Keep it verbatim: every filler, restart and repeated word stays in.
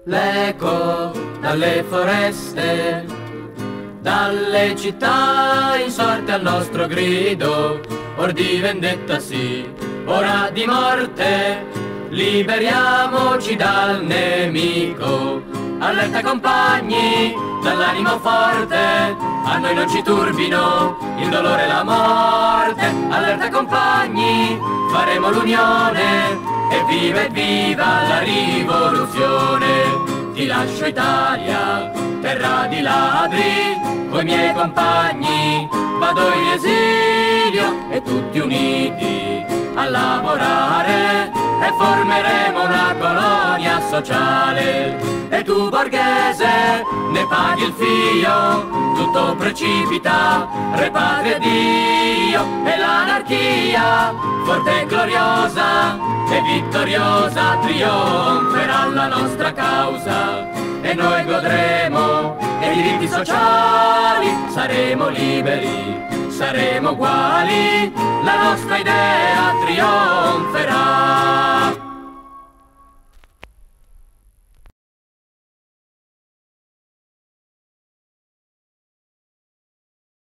l'eco dalle foreste, dalle città insorte al nostro grido, or di vendetta sì, ora di morte, liberiamoci dal nemico. Allerta compagni, dall'animo forte, a noi non ci turbino il dolore e la morte. Allerta compagni, faremo l'unione, e viva e viva la rivoluzione. Ti lascio Italia, terra di ladri, coi miei compagni vado in esilio, e tutti uniti a lavorare e formeremo una colonia sociale. E tu borghese ne paghi il fio, tutto precipita, re patria Dio, e l'anarchia forte e gloriosa e vittoriosa trionferà la nostra causa, e noi godremo dei diritti sociali, saremo liberi, saremo uguali, la nostra idea trionferà.